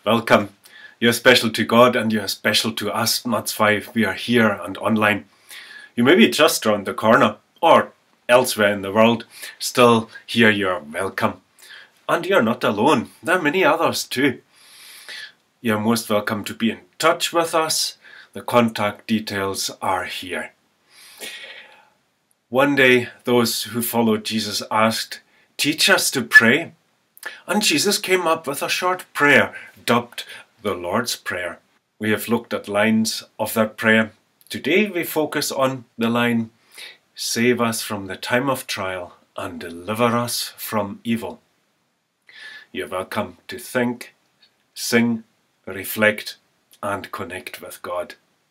Welcome. You're special to God and you're special to us. That's why we are here and online. You may be just around the corner or elsewhere in the world. Still, here you're welcome. And you're not alone. There are many others too. You're most welcome to be in touch with us. The contact details are here. One day, those who followed Jesus asked, "Teach us to pray." And Jesus came up with a short prayer, dubbed the Lord's Prayer. We have looked at lines of that prayer. Today we focus on the line, "Save us from the time of trial and deliver us from evil." You're welcome to think, sing, reflect and connect with God.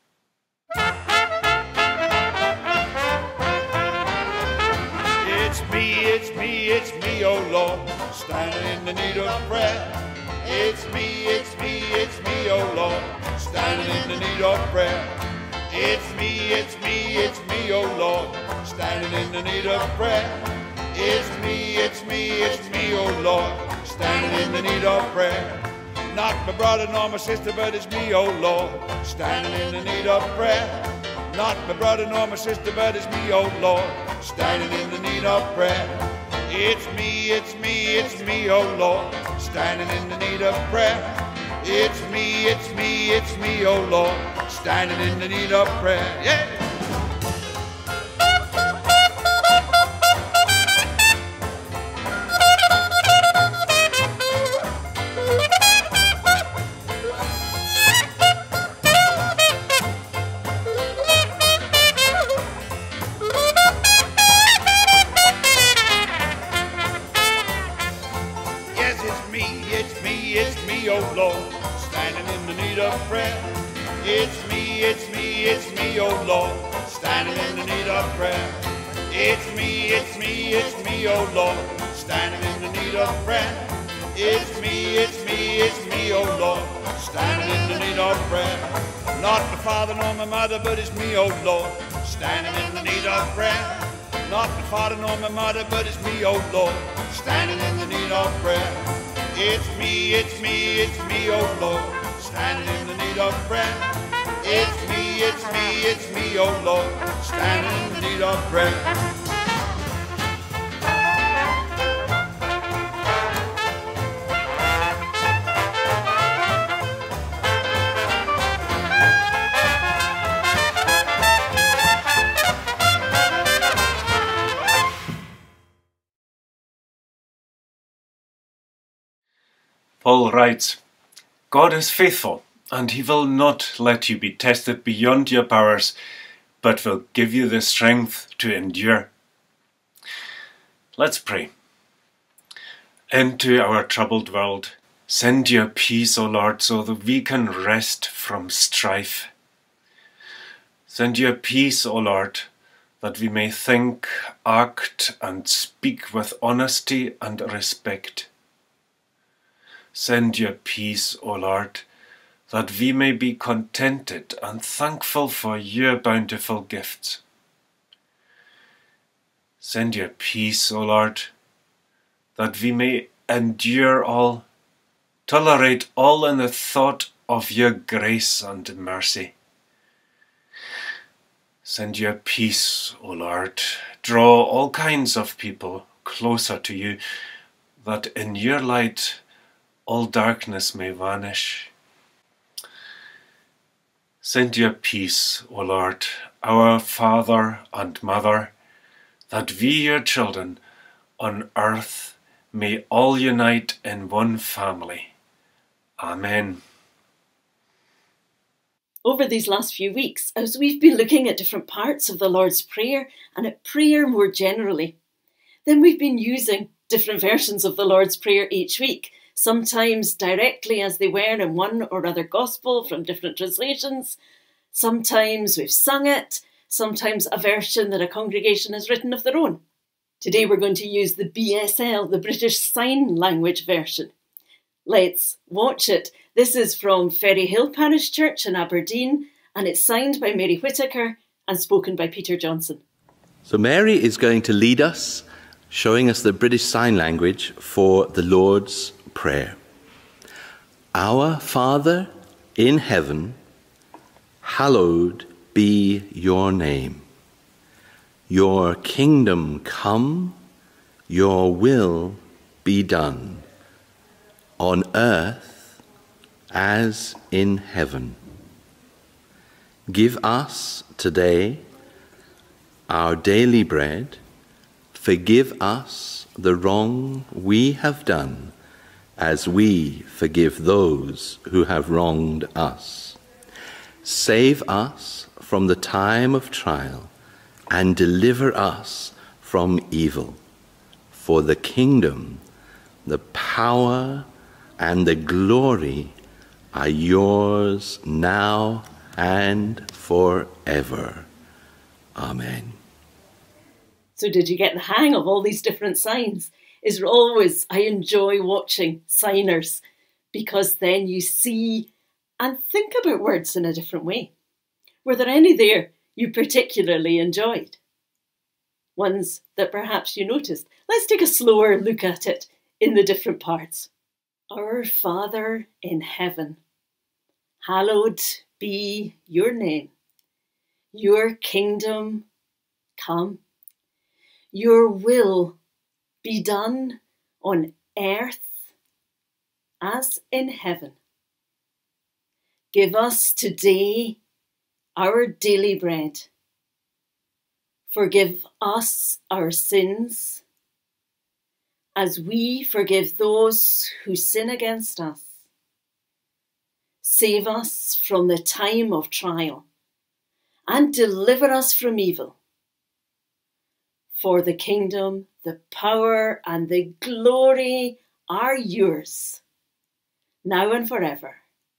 It's me, oh Lord, standing in the need of prayer. It's me, oh Lord, standing in the need of prayer. It's me, oh Lord, standing in the need of prayer. It's me, oh Lord, standing in the need of prayer. Not my brother nor my sister, but it's me, oh Lord, standing in the need of prayer. Not my brother nor my sister, but it's me, oh Lord, standing in the need of prayer. It's me, oh Lord, standing in the need of prayer. It's me, oh Lord, standing in the need of prayer. Yeah. It's me, oh Lord, standing in the need of prayer. It's me, oh Lord, standing in the need of prayer. It's me, oh Lord, standing in the need of prayer. It's me, oh Lord, standing in the need of prayer. Not my father nor my mother, but it's me, oh Lord, standing in the need of prayer. Not my father nor my mother, but it's me, oh Lord, standing in the need of prayer. It's me, oh Lord, standing in the need of prayer. It's me, oh Lord, standing in the need of prayer. Paul writes, "God is faithful, and he will not let you be tested beyond your powers, but will give you the strength to endure." Let's pray. Into our troubled world, send your peace, O Lord, so that we can rest from strife. Send your peace, O Lord, that we may think, act, and speak with honesty and respect. Send your peace, O Lord, that we may be contented and thankful for your bountiful gifts. Send your peace, O Lord, that we may endure all, tolerate all in the thought of your grace and mercy. Send your peace, O Lord, draw all kinds of people closer to you, that in your light all darkness may vanish. Send your peace, O Lord, our Father and Mother, that we, your children, on earth may all unite in one family. Amen. Over these last few weeks, as we've been looking at different parts of the Lord's Prayer and at prayer more generally, then we've been using different versions of the Lord's Prayer each week, sometimes directly as they were in one or other gospel from different translations. Sometimes we've sung it, sometimes a version that a congregation has written of their own. Today we're going to use the BSL, the British Sign Language version. Let's watch it. This is from Ferry Hill Parish Church in Aberdeen, and it's signed by Mary Whittaker and spoken by Peter Johnson. So Mary is going to lead us, showing us the British Sign Language for the Lord's Prayer. Our Father in heaven, hallowed be your name. Your kingdom come, your will be done, on earth as in heaven. Give us today our daily bread. Forgive us the wrong we have done, as we forgive those who have wronged us. Save us from the time of trial, and deliver us from evil. For the kingdom, the power, and the glory are yours now and forever. Amen. So did you get the hang of all these different signs? I enjoy watching signers, because then you see and think about words in a different way. Were there any there you particularly enjoyed? Ones that perhaps you noticed? Let's take a slower look at it in the different parts. Our Father in heaven, hallowed be your name. Your kingdom come. Your will be done on earth as in heaven. Give us today our daily bread. Forgive us our sins, as we forgive those who sin against us. Save us from the time of trial, and deliver us from evil. For the kingdom, the power, and the glory are yours, now and forever.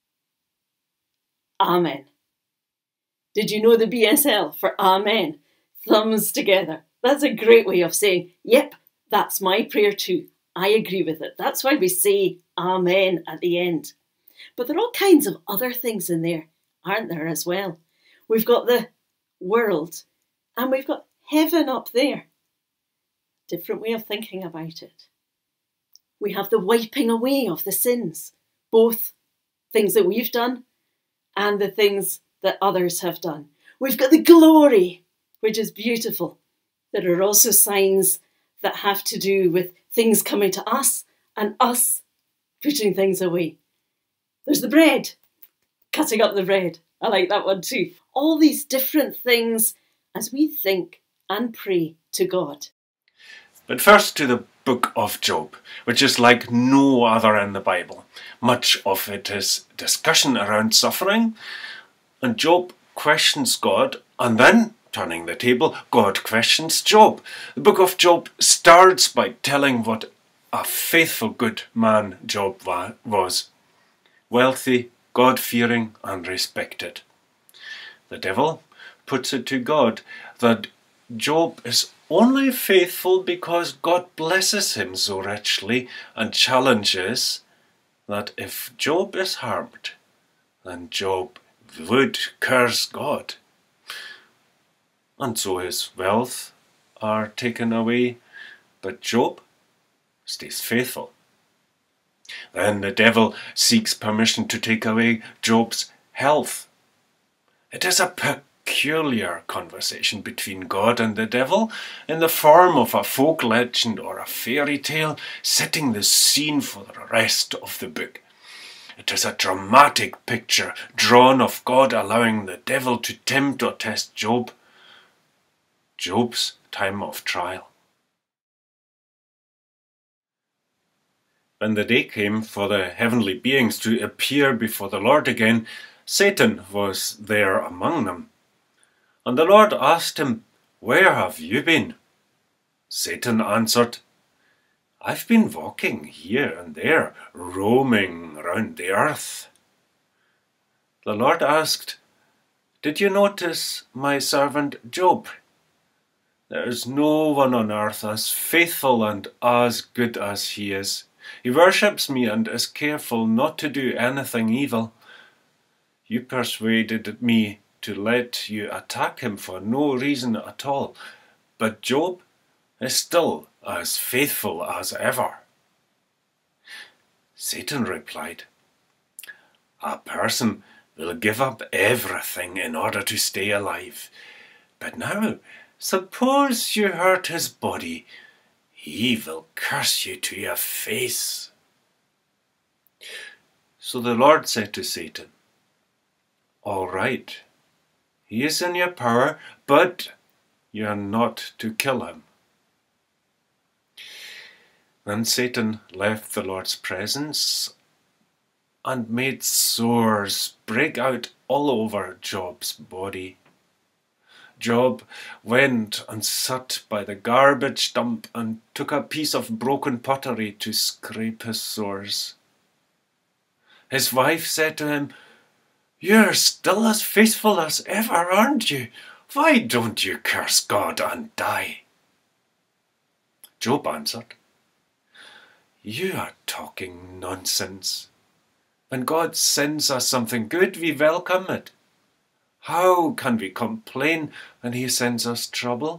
Amen. Did you know the BSL for Amen? Thumbs together. That's a great way of saying, yep, that's my prayer too. I agree with it. That's why we say Amen at the end. But there are all kinds of other things in there, aren't there, as well? We've got the world, and we've got heaven up there. Different way of thinking about it. We have the wiping away of the sins, both things that we've done and the things that others have done. We've got the glory, which is beautiful. There are also signs that have to do with things coming to us and us putting things away. There's the bread, cutting up the bread. I like that one too. All these different things as we think and pray to God. But first to the book of Job, which is like no other in the Bible. Much of it is discussion around suffering, and Job questions God, and then, turning the table, God questions Job. The book of Job starts by telling what a faithful good man Job was. Wealthy, God-fearing, and respected. The devil puts it to God that Job is only faithful because God blesses him so richly, and challenges that if Job is harmed, then Job would curse God. And so his wealth are taken away, but Job stays faithful. Then the devil seeks permission to take away Job's health. It is a peculiar conversation between God and the devil, in the form of a folk legend or a fairy tale, setting the scene for the rest of the book. It is a dramatic picture drawn of God allowing the devil to tempt or test Job. Job's time of trial. When the day came for the heavenly beings to appear before the Lord again, Satan was there among them. And the Lord asked him, "Where have you been?" Satan answered, "I've been walking here and there, roaming round the earth." The Lord asked, "Did you notice my servant Job? There is no one on earth as faithful and as good as he is. He worships me and is careful not to do anything evil. You persuaded me to let you attack him for no reason at all, but Job is still as faithful as ever." Satan replied, A person will give up everything in order to stay alive. But now, suppose you hurt his body, he will curse you to your face. So the Lord said to Satan, "All right, he is in your power, but you are not to kill him." Then Satan left the Lord's presence and made sores break out all over Job's body. Job went and sat by the garbage dump and took a piece of broken pottery to scrape his sores. His wife said to him, "You're still as faithful as ever, aren't you? Why don't you curse God and die?" Job answered, "You are talking nonsense. When God sends us something good, we welcome it. How can we complain when he sends us trouble?"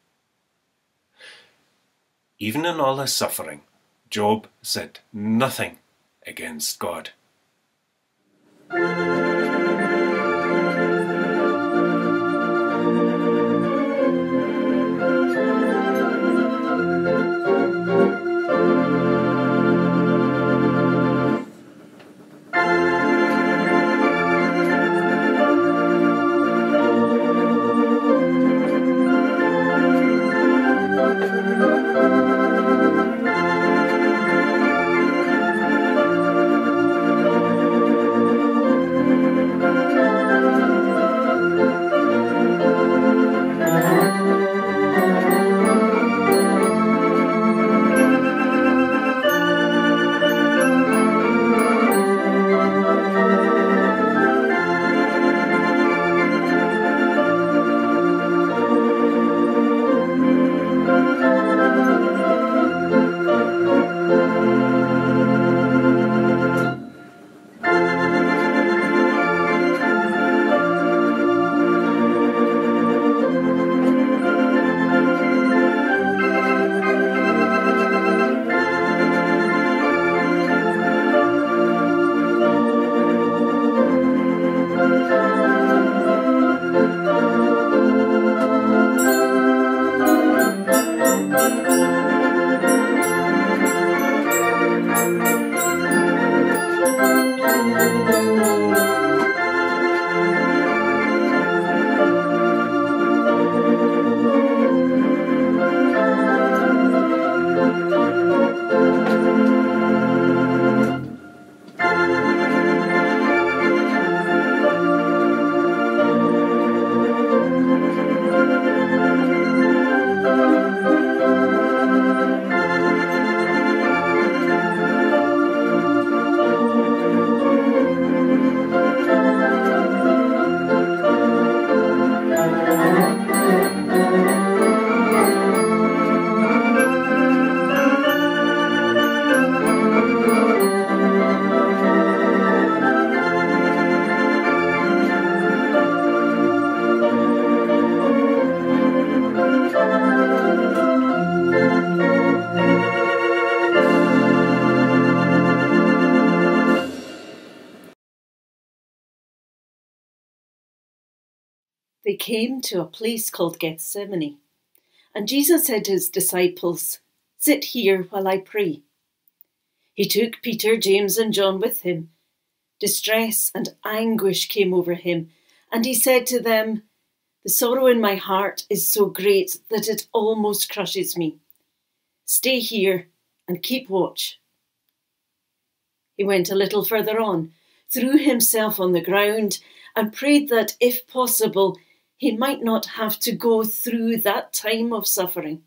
Even in all his suffering, Job said nothing against God. They came to a place called Gethsemane, and Jesus said to his disciples, "Sit here while I pray." He took Peter, James, and John with him. Distress and anguish came over him, and he said to them, "The sorrow in my heart is so great that it almost crushes me. Stay here and keep watch." He went a little further on, threw himself on the ground, and prayed that, if possible, he might not have to go through that time of suffering.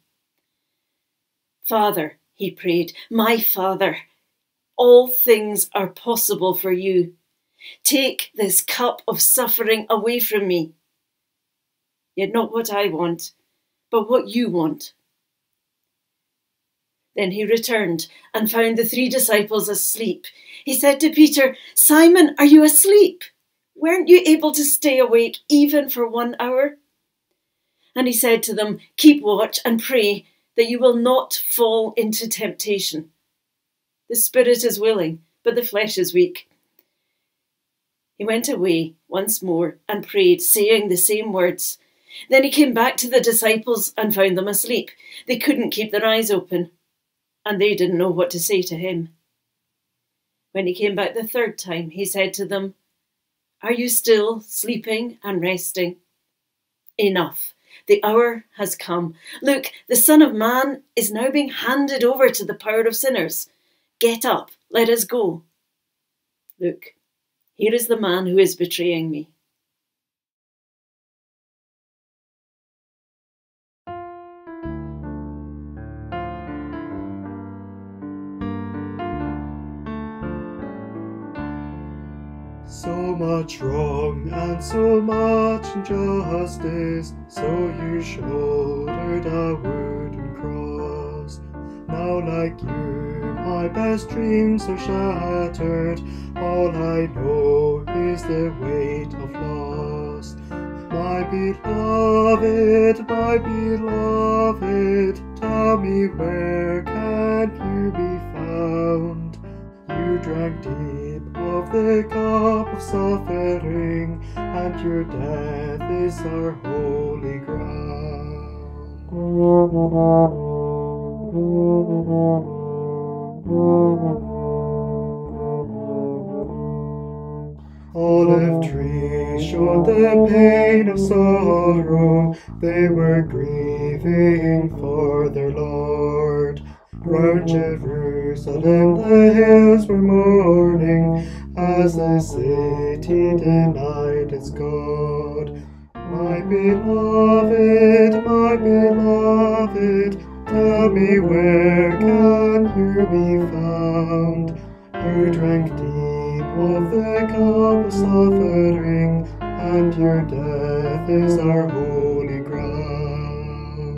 "Father," he prayed, "my Father, all things are possible for you. Take this cup of suffering away from me. Yet not what I want, but what you want." Then he returned and found the 3 disciples asleep. He said to Peter, "Simon, are you asleep? Weren't you able to stay awake even for 1 hour?" And he said to them, "Keep watch and pray that you will not fall into temptation. The spirit is willing, but the flesh is weak." He went away once more and prayed, saying the same words. Then he came back to the disciples and found them asleep. They couldn't keep their eyes open, and they didn't know what to say to him. When he came back the third time, he said to them, "Are you still sleeping and resting? Enough. The hour has come. Look, the Son of Man is now being handed over to the power of sinners. Get up, let us go. Look, here is the man who is betraying me." So much wrong and so much injustice, so you shouldered a wooden cross. Now like you, my best dreams are shattered. All I know is the weight of loss. My beloved, tell me where can you be found? You drank deep of the cup of suffering, and your death is our holy ground. Olive trees showed the pain of sorrow, they were grieving for their Lord. Round Jerusalem the hills were mourning, as the city denied its God. My beloved, tell me where can you be found? You drank deep of the cup of suffering, and your death is our holy ground.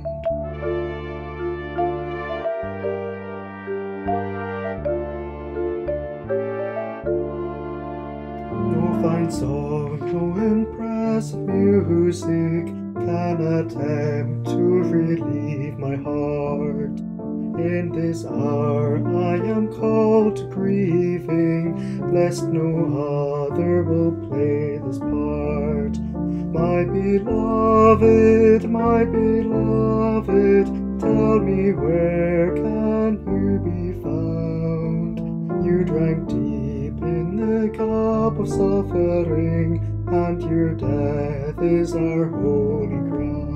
No fine song, no impressive music can attempt to relieve my heart. In this hour I am called to grieving, lest no other will play this part. My beloved, tell me where can you be found? You drank deep in the cup of suffering, and your death is our holy ground.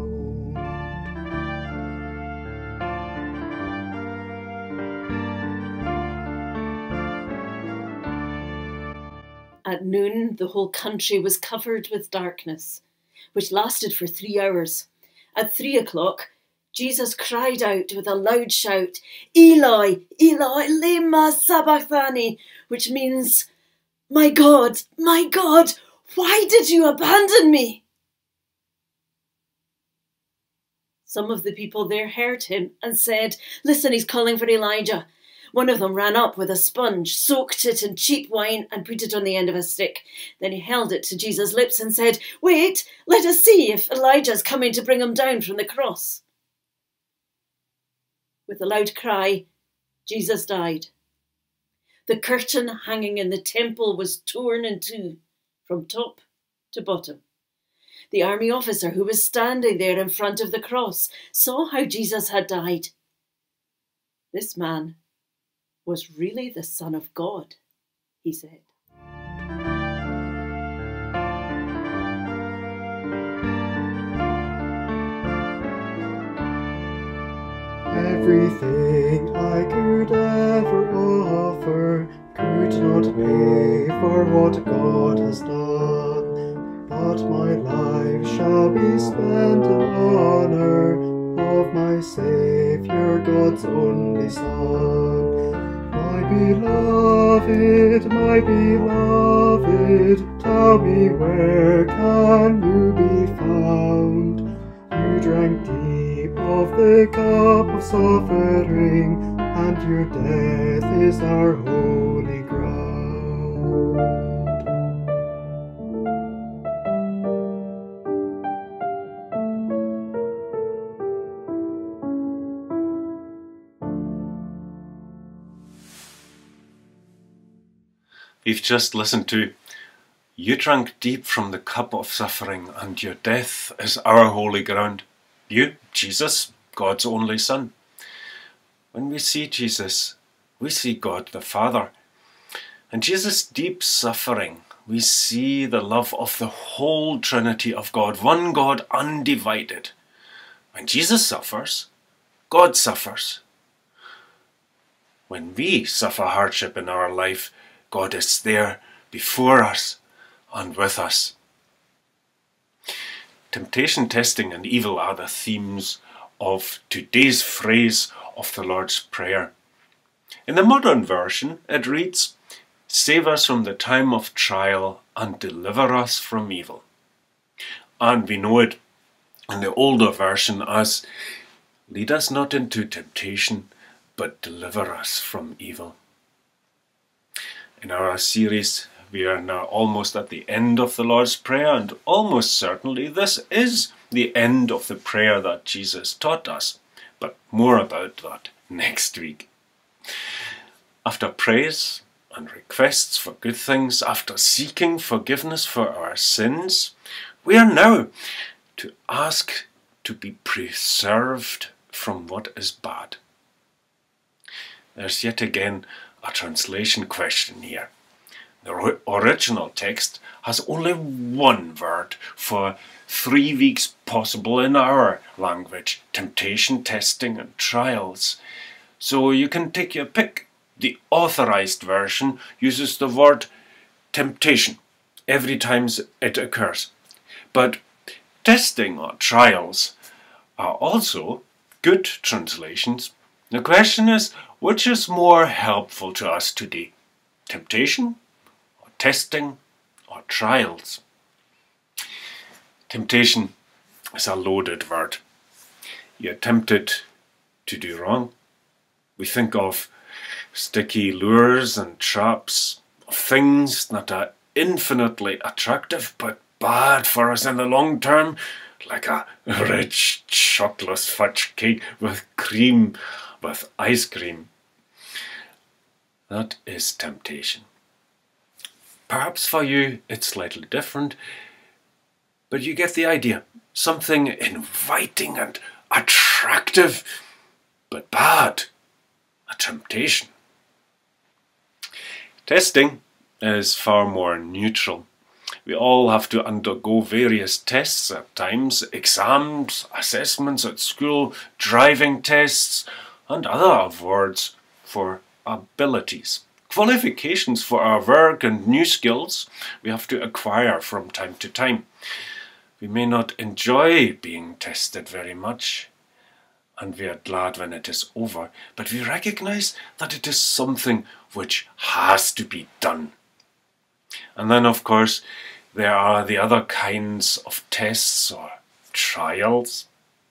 At noon, the whole country was covered with darkness, which lasted for 3 hours. At 3 o'clock, Jesus cried out with a loud shout, "Eloi, Eloi, lema sabachthani," which means, my God, why did you abandon me?" Some of the people there heard him and said, "Listen, he's calling for Elijah." One of them ran up with a sponge, soaked it in cheap wine and put it on the end of a stick. Then he held it to Jesus' lips and said, "Wait, let us see if Elijah's coming to bring him down from the cross." With a loud cry, Jesus died. The curtain hanging in the temple was torn in two, from top to bottom. The army officer who was standing there in front of the cross saw how Jesus had died. This man was really the Son of God, he said. Everything I could ever offer could not pay for what God has done, but my life shall be spent in honor of my Saviour, God's only Son. My beloved, tell me where can you be found? You drank deep of the cup of suffering, and your death is our holy ground. We've just listened to "You drank deep from the cup of suffering, and your death is our holy ground." You, Jesus, God's only Son. When we see Jesus, we see God the Father. In Jesus' deep suffering, we see the love of the whole Trinity of God, one God undivided. When Jesus suffers, God suffers. When we suffer hardship in our life, God is there before us and with us. Temptation, testing, and evil are the themes of today's phrase of the Lord's Prayer. In the modern version, it reads, "Save us from the time of trial and deliver us from evil." And we know it in the older version as, "Lead us not into temptation, but deliver us from evil." In our series, we are now almost at the end of the Lord's Prayer, and almost certainly this is the end of the prayer that Jesus taught us. But more about that next week. After praise and requests for good things, after seeking forgiveness for our sins, we are now to ask to be preserved from what is bad. There's yet again a translation question here. The original text has only one word for 3 weeks possible in our language: temptation, testing, and trials. So you can take your pick. The authorized version uses the word temptation every time it occurs. But testing or trials are also good translations. The question is, which is more helpful to us today? Temptation, or testing, or trials? Temptation is a loaded word. You're tempted to do wrong. We think of sticky lures and traps, of things that are infinitely attractive but bad for us in the long term, like a rich chocolate fudge cake with ice cream. That is temptation. Perhaps for you it's slightly different, but you get the idea. Something inviting and attractive, but bad. A temptation. Testing is far more neutral. We all have to undergo various tests at times, exams, assessments at school, driving tests, and other awards for abilities. Qualifications for our work and new skills we have to acquire from time to time. We may not enjoy being tested very much, and we are glad when it is over, but we recognize that it is something which has to be done. And then, of course, there are the other kinds of tests or trials.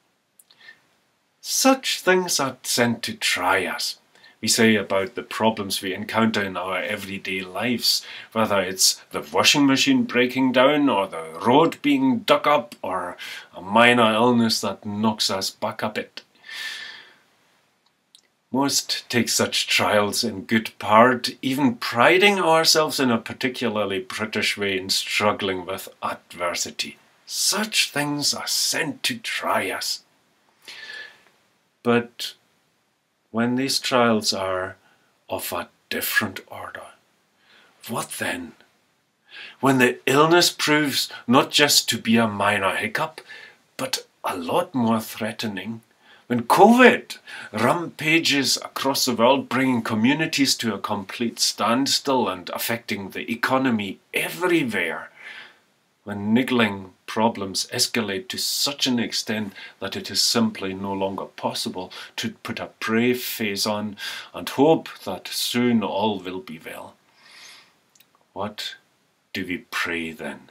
Such things are sent to try us. We say about the problems we encounter in our everyday lives, whether it's the washing machine breaking down, or the road being dug up, or a minor illness that knocks us back a bit. Most take such trials in good part, even priding ourselves in a particularly British way in struggling with adversity. Such things are sent to try us. But when these trials are of a different order, what then? When the illness proves not just to be a minor hiccup, but a lot more threatening. When COVID rampages across the world, bringing communities to a complete standstill and affecting the economy everywhere. When niggling problems escalate to such an extent that it is simply no longer possible to put a brave face on and hope that soon all will be well. What do we pray then?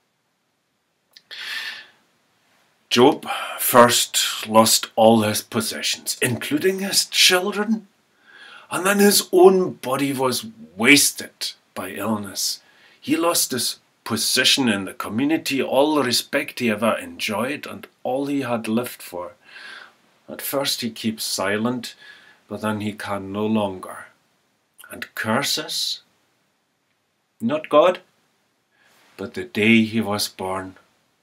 Job first lost all his possessions, including his children, and then his own body was wasted by illness. He lost his position in the community, all the respect he ever enjoyed, and all he had lived for. At first he keeps silent, but then he can no longer, and curses Not God, but the day he was born.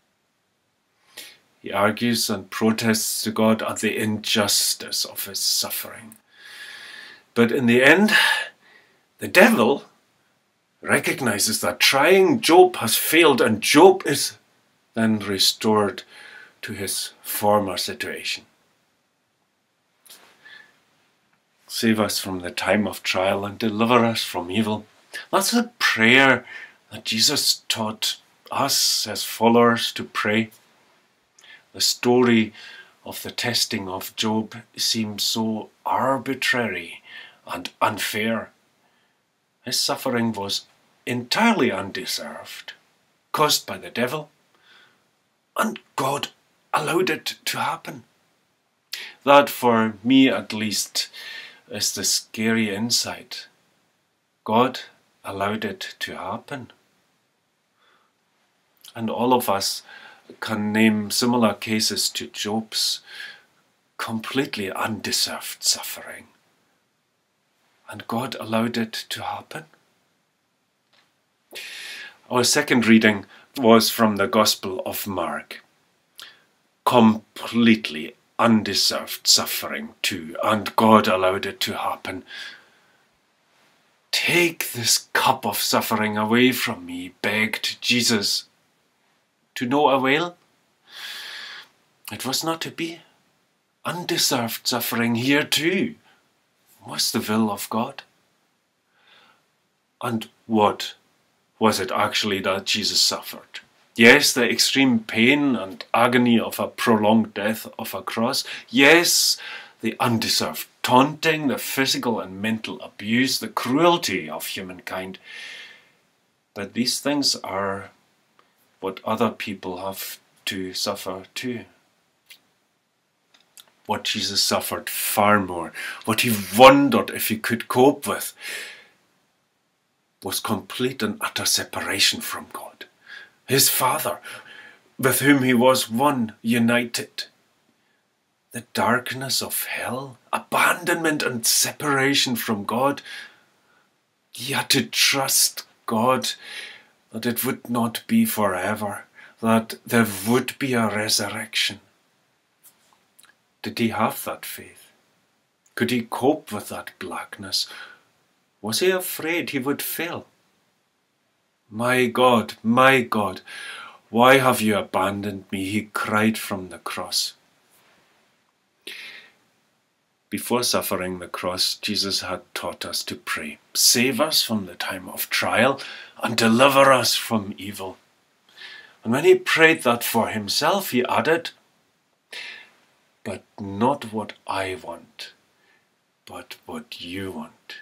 He argues and protests to God at the injustice of his suffering. But in the end, the devil recognizes that trying Job has failed, and Job is then restored to his former situation. Save us from the time of trial and deliver us from evil. That's the prayer that Jesus taught us as followers to pray. The story of the testing of Job seems so arbitrary and unfair. His suffering was entirely undeserved, caused by the devil, and God allowed it to happen. That, for me at least, is the scary insight. God allowed it to happen. And all of us can name similar cases to Job's completely undeserved suffering. And God allowed it to happen. Our second reading was from the Gospel of Mark. Completely undeserved suffering too, and God allowed it to happen. Take this cup of suffering away from me, begged Jesus. To no avail? It was not to be. Undeserved suffering here too was the will of God. And what was it actually that Jesus suffered? Yes, the extreme pain and agony of a prolonged death of a cross. Yes, the undeserved taunting, the physical and mental abuse, the cruelty of humankind. But these things are what other people have to suffer too. What Jesus suffered far more, what he wondered if he could cope with, was complete and utter separation from God, his Father, with whom he was one, united. The darkness of hell, abandonment and separation from God. He had to trust God that it would not be forever, that there would be a resurrection. Did he have that faith? Could he cope with that blackness? Was he afraid he would fail? My God, why have you abandoned me? He cried from the cross. Before suffering the cross, Jesus had taught us to pray. Save us from the time of trial and deliver us from evil. And when he prayed that for himself, he added, but not what I want, but what you want.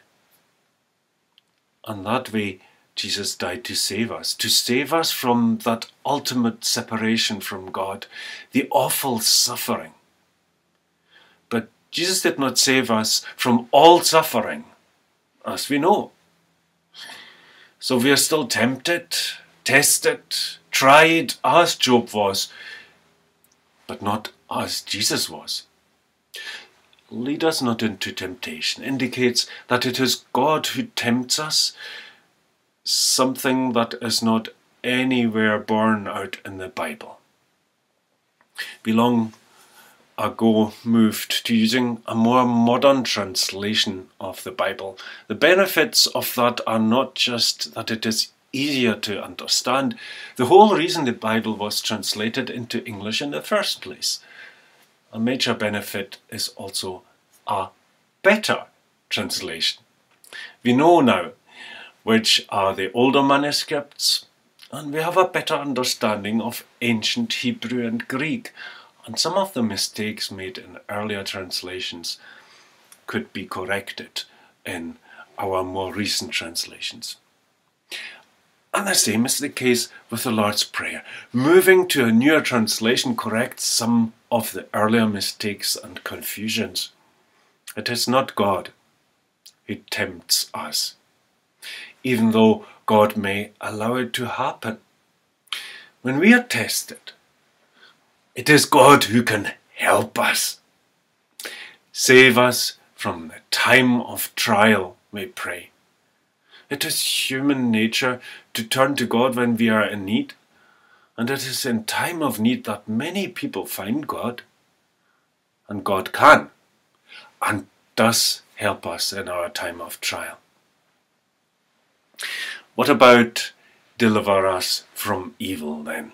And that way, Jesus died to save us from that ultimate separation from God, the awful suffering. But Jesus did not save us from all suffering, as we know. So we are still tempted, tested, tried, as Job was, but not as Jesus was. Lead us not into temptation indicates that it is God who tempts us, something that is not anywhere borne out in the Bible. We long ago moved to using a more modern translation of the Bible. The benefits of that are not just that it is easier to understand. The whole reason the Bible was translated into English in the first place. A major benefit is also a better translation. We know now which are the older manuscripts, and we have a better understanding of ancient Hebrew and Greek, and some of the mistakes made in earlier translations could be corrected in our more recent translations. And the same is the case with the Lord's Prayer. Moving to a newer translation corrects some of the earlier mistakes and confusions. It is not God who tempts us, even though God may allow it to happen. When we are tested, it is God who can help us. Save us from the time of trial, we pray. It is human nature to turn to God when we are in need. And it is in time of need that many people find God. And God can and does help us in our time of trial. What about deliver us from evil then?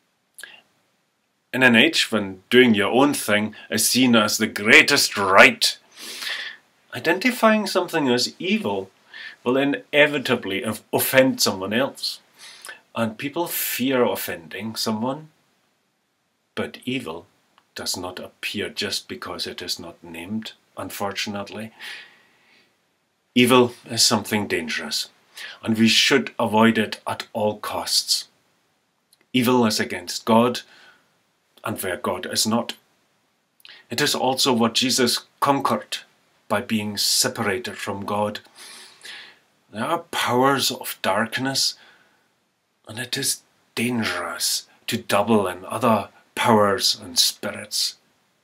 In an age when doing your own thing is seen as the greatest right, identifying something as evil will inevitably offend someone else. And people fear offending someone, but evil does not appear just because it is not named, unfortunately. Evil is something dangerous, and we should avoid it at all costs. Evil is against God, and where God is not. It is also what Jesus conquered by being separated from God. There are powers of darkness, and it is dangerous to dabble in other powers and spirits.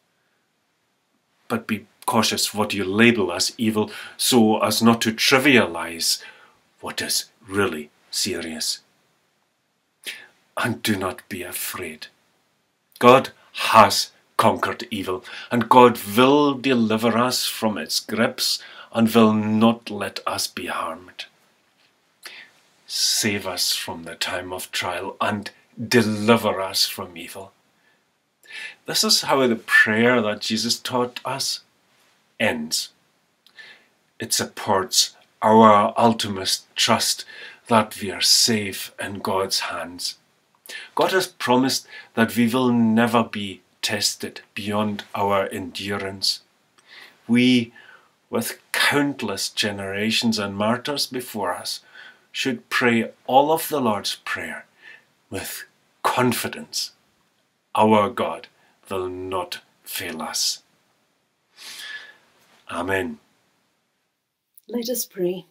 But be cautious what you label as evil so as not to trivialize what is really serious. And do not be afraid. God has conquered evil, and God will deliver us from its grips and will not let us be harmed. Save us from the time of trial and deliver us from evil. This is how the prayer that Jesus taught us ends. It supports our ultimate trust that we are safe in God's hands. God has promised that we will never be tested beyond our endurance. We, with countless generations and martyrs before us, should pray all of the Lord's Prayer with confidence. Our God will not fail us. Amen. Let us pray.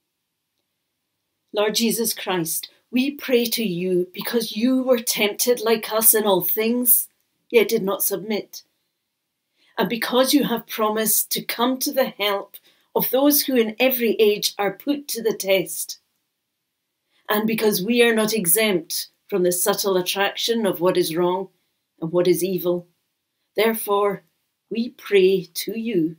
Lord Jesus Christ, we pray to you because you were tempted like us in all things, yet did not submit. And because you have promised to come to the help of those who in every age are put to the test. And because we are not exempt from the subtle attraction of what is wrong and what is evil, therefore we pray to you.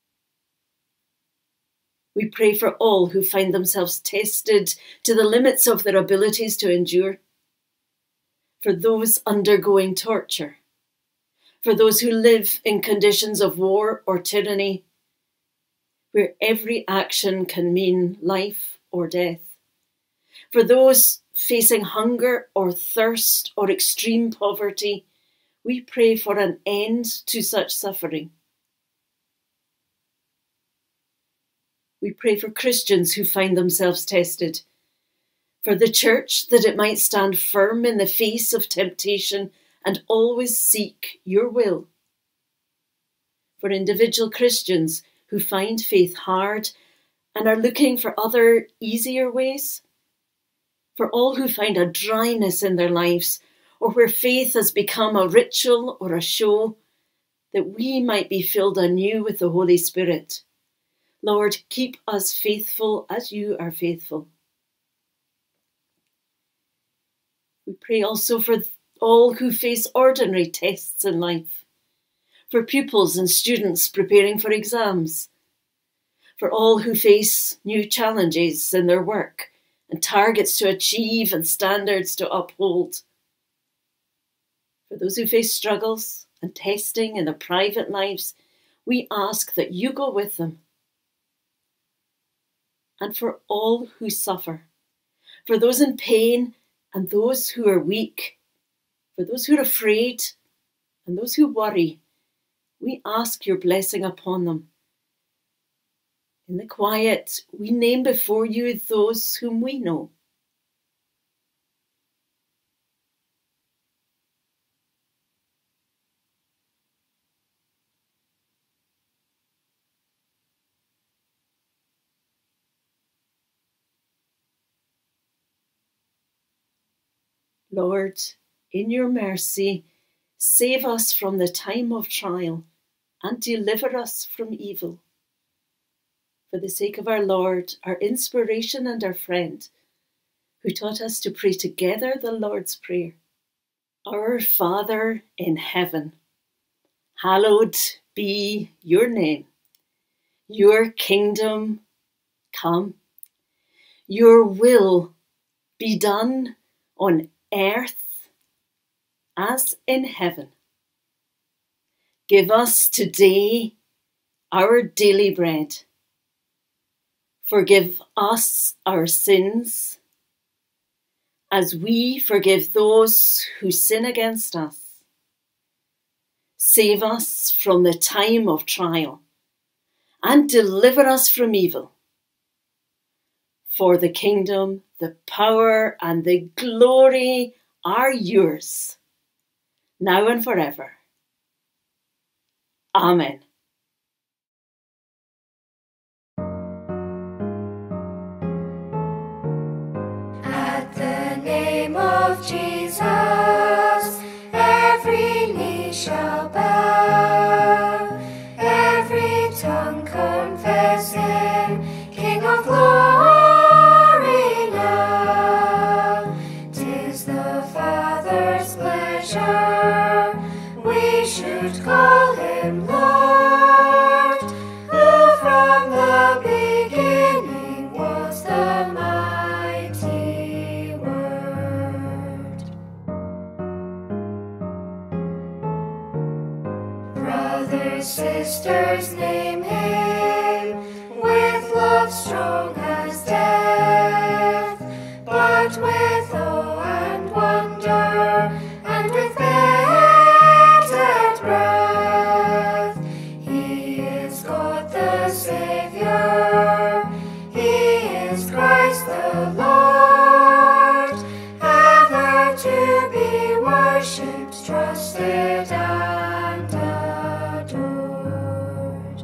We pray for all who find themselves tested to the limits of their abilities to endure, for those undergoing torture, for those who live in conditions of war or tyranny, where every action can mean life or death, for those facing hunger or thirst or extreme poverty. We pray for an end to such suffering. We pray for Christians who find themselves tested, for the Church that it might stand firm in the face of temptation and always seek your will. For individual Christians who find faith hard and are looking for other, easier ways. For all who find a dryness in their lives, or where faith has become a ritual or a show, that we might be filled anew with the Holy Spirit. Lord, keep us faithful as you are faithful. We pray also for all who face ordinary tests in life, for pupils and students preparing for exams, for all who face new challenges in their work and targets to achieve and standards to uphold, for those who face struggles and testing in their private lives. We ask that you go with them. And for all who suffer, for those in pain and those who are weak, for those who are afraid and those who worry, we ask your blessing upon them. In the quiet, we name before you those whom we know. Lord, in your mercy, save us from the time of trial and deliver us from evil. for the sake of our Lord, our inspiration and our friend, who taught us to pray together the Lord's Prayer. Our Father in heaven, hallowed be your name. Your kingdom come. Your will be done on earth as in heaven. Give us today our daily bread. Forgive us our sins, as we forgive those who sin against us. Save us from the time of trial, and deliver us from evil. For the kingdom, the power, and the glory are yours, now and forever. Amen. At the name of Jesus, every knee shall bow, every tongue confess Him, King of glory now. 'Tis the Father's pleasure we should call Him Lord, who from the beginning was the mighty Word. Brothers, sisters, name Him with love strong as death, but with awe and wonder, and with bated breath. He is God the Saviour, He is Christ the Lord, ever to be worshipped, trusted, and adored.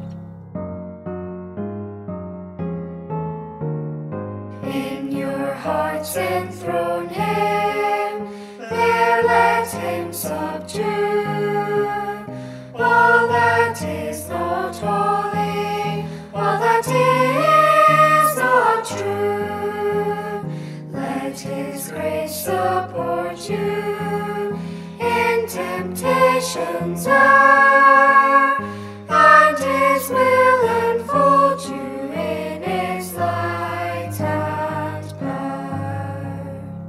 In your hearts enthrone Him, there let Him subdue all that is not holy, all that is not true. Let His grace support you in temptation's hour, and His will enfold you in His light and power.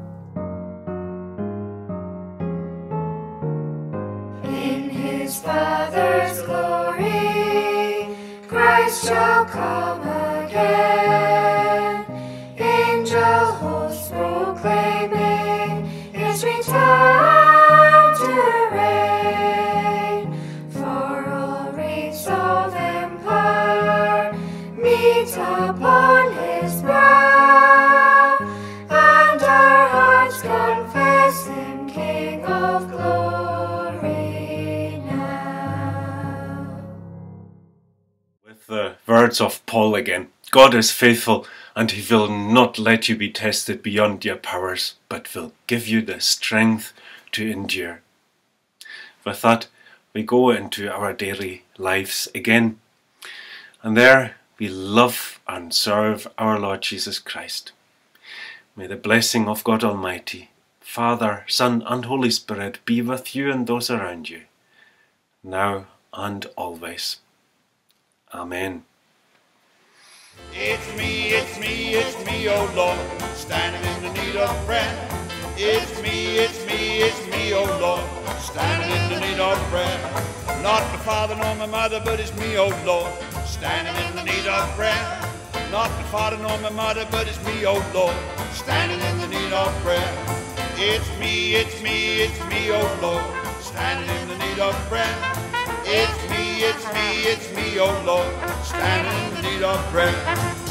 In His Father's glory, Christ shall come again, angel hosts proclaiming His return to reign. For all wreaths of empire meet upon His brow, and our hearts confess Him King of glory now. With the words of Paul again, God is faithful, and He will not let you be tested beyond your powers, but will give you the strength to endure. With that, we go into our daily lives again, and there we love and serve our Lord Jesus Christ. May the blessing of God Almighty, Father, Son, and Holy Spirit be with you and those around you, now and always. Amen. It's me, oh Lord, standing in the need of prayer. It's me, oh Lord, standing in the need of prayer. Not my father nor my mother, but it's me, oh Lord, standing in the need of prayer. Not my father nor my mother, but it's me, oh Lord, standing in the need of prayer. It's me, oh Lord, standing in the need of prayer. It's me, oh Lord, standing in the need of prayer.